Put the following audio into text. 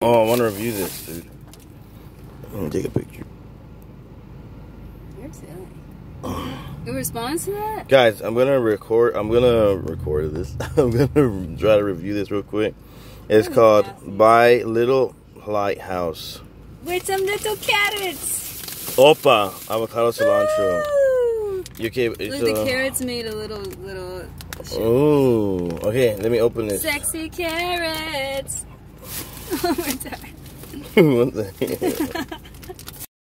Oh, I want to review this, dude. I'm gonna take a picture. You're silly. In response to that? Guys, I'm gonna record this. I'm gonna try to review this real quick. It's called By Little Lighthouse. With some little carrots. Opa, avocado cilantro. Look, the carrots made a little. Oh, okay. Let me open this. Sexy carrots. One more time. One second.